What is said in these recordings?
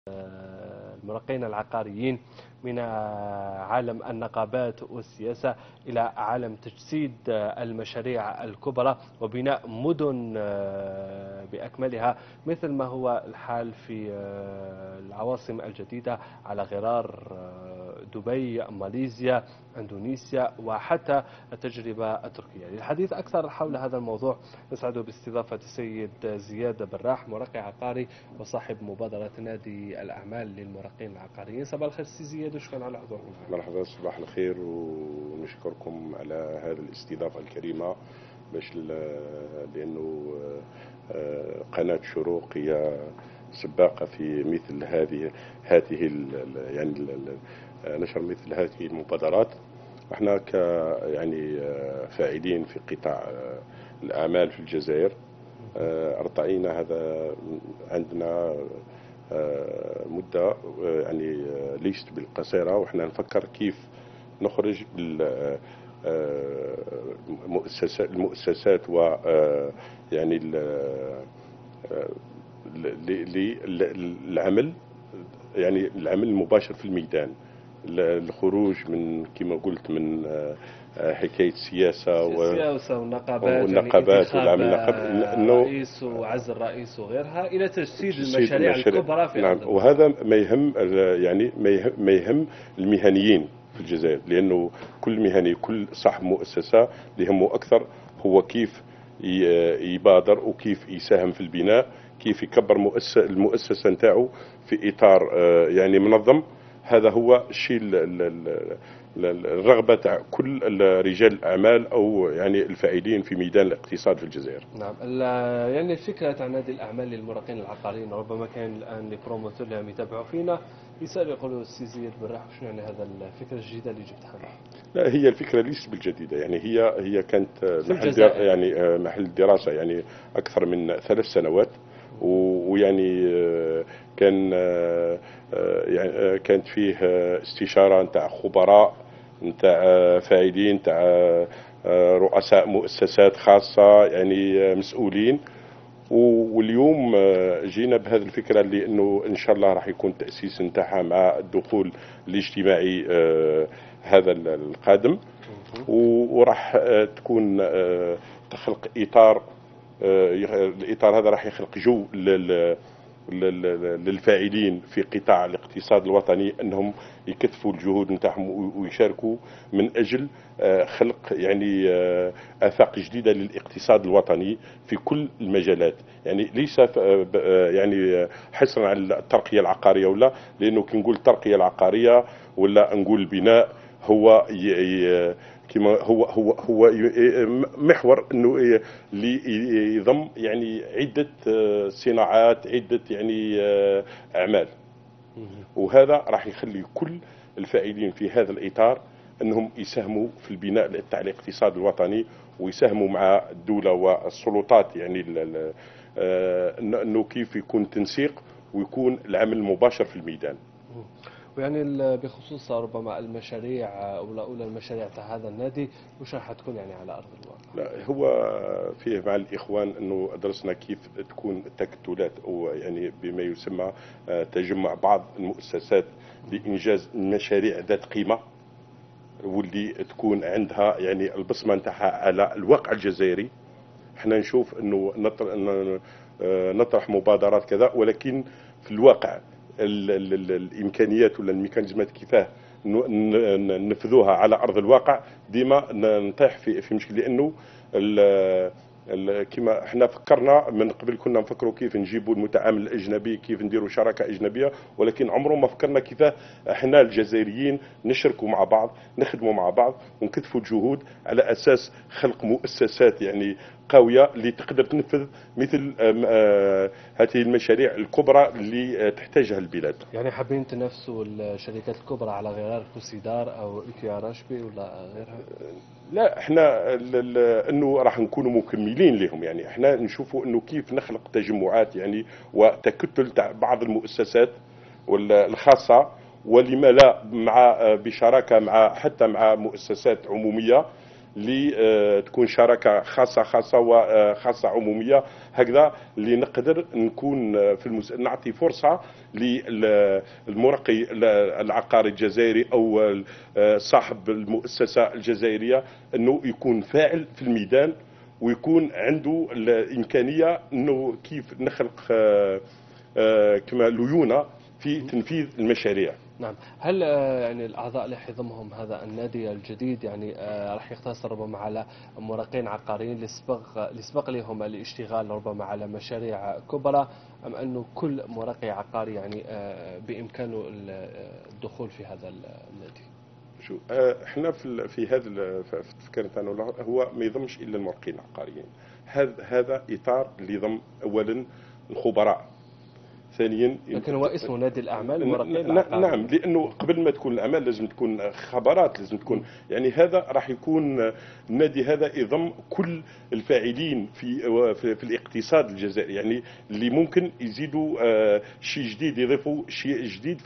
المرقين العقاريين من عالم النقابات والسياسة إلى عالم تجسيد المشاريع الكبرى وبناء مدن بأكملها، مثل ما هو الحال في العواصم الجديدة على غرار دبي، ماليزيا، اندونيسيا، وحتى التجربة التركية. للحديث أكثر حول هذا الموضوع نسعد باستضافة السيد زياد براح، مرقي عقاري وصاحب مبادرة نادي الأعمال للمرقين العقاريين. صباح الخير سي زياد، وشكرا على حضوركم. مرحبا، صباح الخير، ونشكركم على هذه الاستضافة الكريمة، لأنه قناة شروق هي سباقة في مثل هذه يعني نشر مثل هذه المبادرات. احنا يعني فاعلين في قطاع الأعمال في الجزائر، ارتأينا هذا عندنا مدة يعني ليست بالقصيرة، وإحنا نفكر كيف نخرج المؤسسات و يعني العمل، يعني العمل المباشر في الميدان، الخروج من كما قلت من حكاية السياسة والنقابات والعمل الرئيس وعز الرئيس وغيرها إلى تجسيد المشاريع الكبرى في نعم. وهذا ما يهم يعني ما يهم المهنيين في الجزائر، لأنه كل مهني، كل صاحب مؤسسة يهمه أكثر هو كيف يبادر وكيف يساهم في البناء، كيف يكبر المؤسسة نتاعو في إطار يعني منظم. هذا هو الشيء الرغبة تاع كل رجال الأعمال أو يعني الفاعلين في ميدان الاقتصاد في الجزائر. نعم. يعني الفكرة تاع نادي الأعمال للمرقين العقاريين، ربما كان الآن لي بروموتور اللي يتابعوا فينا يسألوا يقولوا السي زياد براح شنو يعني هذا الفكرة الجديدة اللي جبتها؟ لا، هي الفكرة ليست بالجديدة، يعني هي كانت محل دراسة يعني أكثر من 3 سنوات، ويعني كانت فيه استشارة نتاع خبراء، نتاع فاعلين، نتاع رؤساء مؤسسات خاصة، يعني مسؤولين. واليوم جينا بهذه الفكرة اللي انه ان شاء الله راح يكون التأسيس نتاعها مع الدخول الاجتماعي هذا القادم، وراح تكون تخلق اطار. الاطار هذا راح يخلق جو للفاعلين في قطاع الاقتصاد الوطني انهم يكثفوا الجهود نتاعهم ويشاركوا من اجل خلق يعني آفاق جديدة للاقتصاد الوطني في كل المجالات، يعني ليس يعني حصرا على الترقية العقارية، ولا لانه كي نقول الترقية العقارية ولا نقول البناء هو كما هو محور انه اللي يضم يعني عدة صناعات، عدة يعني اعمال، وهذا راح يخلي كل الفاعلين في هذا الاطار انهم يساهموا في البناء تاع الاقتصاد الوطني، ويساهموا مع الدولة والسلطات، يعني انه كيف يكون تنسيق ويكون العمل المباشر في الميدان. ويعني بخصوص ربما المشاريع أولى المشاريع تاع هذا النادي وش راح تكون يعني على أرض الواقع؟ لا، هو فيه مع الإخوان أنه درسنا كيف تكون التكتلات، أو يعني بما يسمى تجمع بعض المؤسسات لإنجاز مشاريع ذات قيمة، واللي تكون عندها يعني البصمة نتاعها على الواقع الجزائري. احنا نشوف أنه نطرح مبادرات كذا، ولكن في الواقع الامكانيات ولا الميكانيزمات كيفاه ننفذوها على ارض الواقع ديما نطيح في مشكل، لانه كما احنا فكرنا من قبل، كنا نفكروا كيف نجيبوا المتعامل الاجنبي، كيف نديروا شراكه اجنبيه، ولكن عمره ما فكرنا كيف احنا الجزائريين نشركوا مع بعض، نخدموا مع بعض، ونكثفوا الجهود على اساس خلق مؤسسات يعني قويه اللي تقدر تنفذ مثل هذه المشاريع الكبرى اللي تحتاجها البلاد. يعني حابين تنافسوا الشركات الكبرى على غرار كوسيدار او كياراشبي ولا غيرها؟ لا، احنا انه راح نكونوا مكملين لهم، يعني احنا نشوفوا انه كيف نخلق تجمعات يعني وتكتل تاع بعض المؤسسات الخاصه، ولما لا مع بشراكه مع حتى مع مؤسسات عموميه، اللي تكون شراكه خاصه وخاصه عموميه، هكذا اللي نقدر نكون نعطي فرصه للمرقي العقاري الجزائري او صاحب المؤسسه الجزائريه انه يكون فاعل في الميدان، ويكون عنده الامكانيه انه كيف نخلق كما ليونه في تنفيذ المشاريع. نعم. هل يعني الأعضاء اللي حيضمهم هذا النادي الجديد يعني راح يقتصر ربما على مراقين عقاريين اللي سبق لهم الاشتغال ربما على مشاريع كبرى، أم أنه كل مراقي عقاري يعني بإمكانه الدخول في هذا النادي؟ شو احنا في هذا الفكر تاعنا هو ما يضمش الا المراقين العقاريين. هذا اطار اللي يضم اولا الخبراء، ثانيا لكن هو اسمه نادي الأعمال مراقين العقاريين. نعم، لأنه قبل ما تكون الأعمال لازم تكون خبرات، لازم تكون يعني هذا راح يكون النادي هذا يضم كل الفاعلين في الاقتصاد الجزائري، يعني اللي ممكن يزيدوا شيء جديد، يضيفوا شيء جديد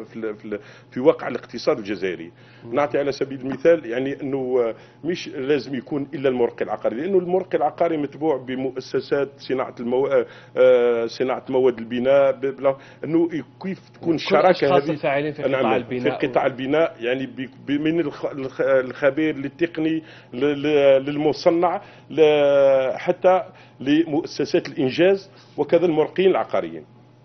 في واقع الاقتصاد الجزائري. نعطي على سبيل المثال يعني أنه مش لازم يكون إلا المرقي العقاري، لأنه المرقي العقاري متبوع بمؤسسات صناعة مواد البناء، انه كيف تكون الشراكه هذه الفاعلين في قطاع البناء، في قطاع البناء، يعني من الخبير للتقني للمصنع حتى لمؤسسات الانجاز وكذا المرقين العقاريين.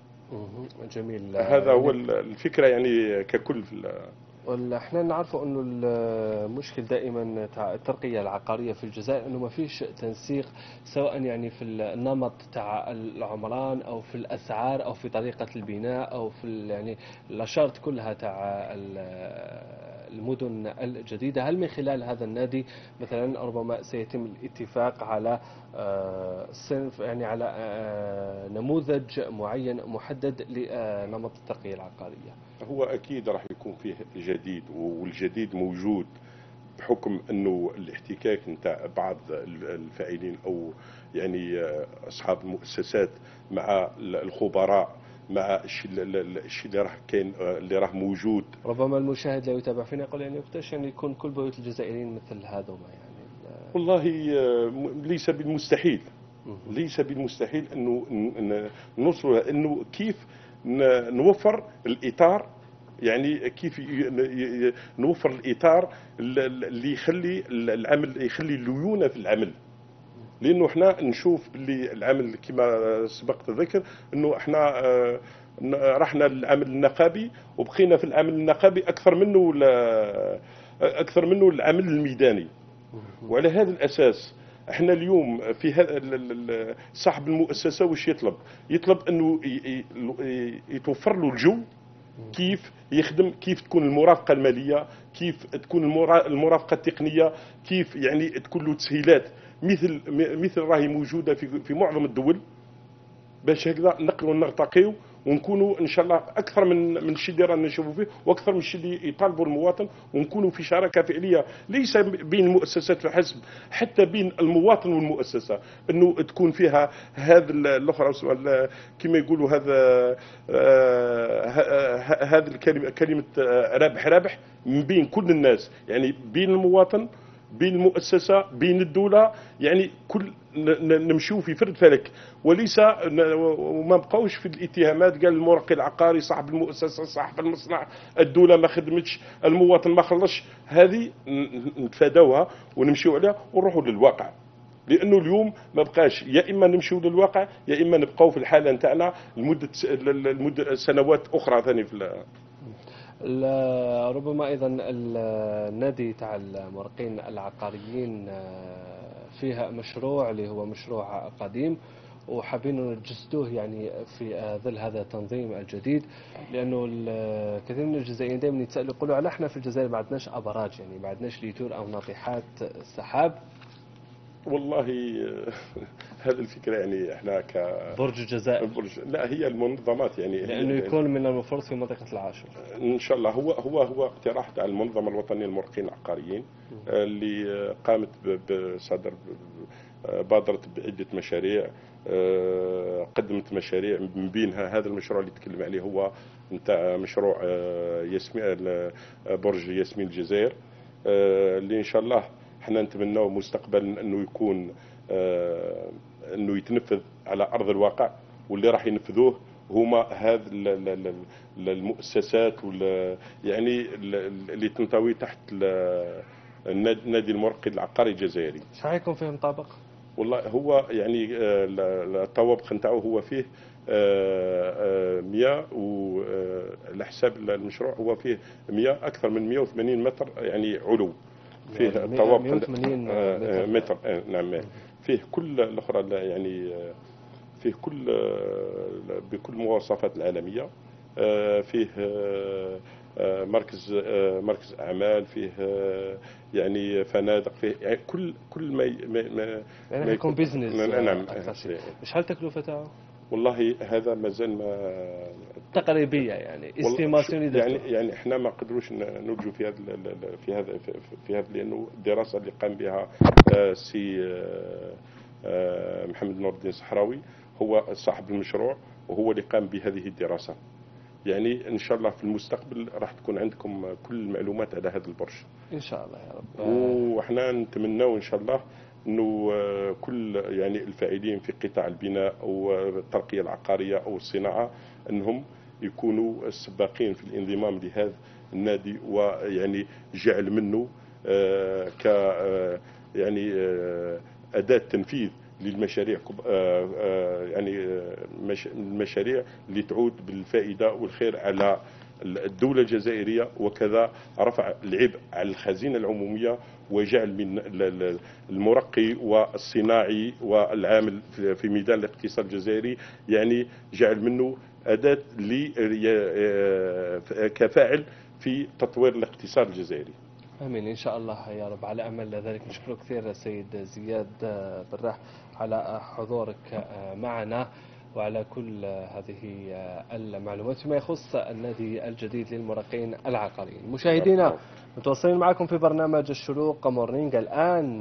جميل. هذا هو الفكره يعني ككل احنا نعرفوا انه المشكل دائما تاع الترقيه العقاريه في الجزائر انه ما فيش تنسيق، سواء يعني في النمط تاع العمران او في الاسعار او في طريقه البناء او في يعني الاشارت كلها تاع المدن الجديده. هل من خلال هذا النادي مثلا ربما سيتم الاتفاق على صنف يعني على نموذج معين محدد لنمط الترقيه العقاريه؟ هو أكيد راح يكون فيه جديد، والجديد موجود بحكم أنه الاحتكاك نتاع بعض الفاعلين أو يعني أصحاب المؤسسات مع الخبراء، مع الشيء اللي راه كاين اللي راه موجود. ربما المشاهد لو يتابع فينا يقول يعني وقتاش يعني يكون كل بيوت الجزائريين مثل هذوما يعني والله ليس بالمستحيل، ليس بالمستحيل أنه نوصل أنه كيف نوفر الإطار، يعني كيف نوفر الإطار اللي يخلي العمل، يخلي الليونة في العمل. لأنه احنا نشوف باللي العمل كما سبقت الذكر أنه احنا رحنا للعمل النقابي وبقينا في العمل النقابي أكثر منه العمل الميداني. وعلى هذا الأساس احنا اليوم في هذا صاحب المؤسسه واش يطلب انه يتوفر له الجو كيف يخدم، كيف تكون المرافقه الماليه، كيف تكون المرافقه التقنيه، كيف يعني تكون له تسهيلات مثل راهي موجوده في معظم الدول، باش هكذا نقلوا نرتقيو ونكونوا ان شاء الله اكثر من الشيء اللي رانا نشوفوا فيه، واكثر من الشيء اللي يطالبوا المواطن، ونكونوا في شراكه فعليه ليس بين المؤسسات فحسب، حتى بين المواطن والمؤسسه، انه تكون فيها هذا الاخرى كما يقولوا هذا الكلمه، كلمه رابح من بين كل الناس، يعني بين المواطن، بين المؤسسه، بين الدوله، يعني كل نمشيو في فرد فلك، وليس وما بقاوش في الاتهامات قال المرقي العقاري صاحب المؤسسه صاحب المصنع، الدوله ما خدمتش، المواطن ما خلصش. هذه نتفاداوها ونمشيو عليها ونروحوا للواقع، لانه اليوم ما بقاش يا اما نمشيو للواقع يا اما نبقاو في الحاله نتاعنا لمده سنوات اخرى ثاني في ربما ايضا النادي تاع المرقين العقاريين فيها مشروع اللي هو مشروع قديم وحابين نجسدوه يعني في ظل هذا التنظيم الجديد، لانه الكثير من الجزائريين دائما يتسالوا يقولوا على احنا في الجزائر ما عندناش ابراج، يعني ما عندناش ليتور او ناطحات سحاب. والله هذه الفكرة يعني احنا برج الجزائر لا، هي المنظمات يعني لانه يكون من المفروض في منطقة العاشر ان شاء الله. هو اقتراح تاع المنظمة الوطنية للمرقين العقاريين اللي قامت بصدر بادرت بعدة مشاريع، قدمت مشاريع من بينها هذا المشروع اللي تكلم عليه هو نتاع مشروع ياسمين برج ياسمين الجزائر، اللي ان شاء الله احنا نتمناو مستقبلا انه يكون انه يتنفذ على ارض الواقع، واللي راح ينفذوه هما هذه المؤسسات يعني اللي تنطوي تحت النادي المرقي العقاري الجزائري. شحال يكون فيه مطابق؟ والله هو يعني الطوابق نتاعو هو فيه 100 وعلى حساب المشروع هو فيه 100 اكثر من 180 متر يعني علو فيه الطوابق 180 متر. نعم. فيه كل الاخرى يعني فيه بكل المواصفات العالميه. فيه مركز اعمال، فيه يعني فنادق، فيه يعني كل ما يعني يكون بيزنس. نعم. شحال التكلفه تاعو؟ والله هذا مازال ما تقريبيه يعني استيماسيون. يعني احنا ما قدروش نلجوا في هذا لانه الدراسه اللي قام بها سي محمد نور الدين الصحراوي هو صاحب المشروع وهو اللي قام بهذه الدراسه. يعني ان شاء الله في المستقبل راح تكون عندكم كل المعلومات على هذا البرج ان شاء الله يا رب. واحنا نتمناو ان شاء الله انه كل يعني الفاعلين في قطاع البناء او الترقيه العقاريه او الصناعه انهم يكونوا السباقين في الانضمام لهذا النادي، ويعني جعل منه ك يعني اداه تنفيذ للمشاريع، يعني المشاريع اللي تعود بالفائده والخير على الدولة الجزائرية، وكذا رفع العبء على الخزينة العمومية وجعل من المرقي والصناعي والعامل في ميدان الاقتصاد الجزائري يعني جعل منه أداة كفاعل في تطوير الاقتصاد الجزائري. امين ان شاء الله يا رب. على امل ذلك. نشكرك كثير سيد زياد براح على حضورك معنا وعلى كل هذه المعلومات فيما يخص النادي الجديد للمرقين العقاريين. مشاهدينا متواصلين معكم في برنامج الشروق مورنينج الآن.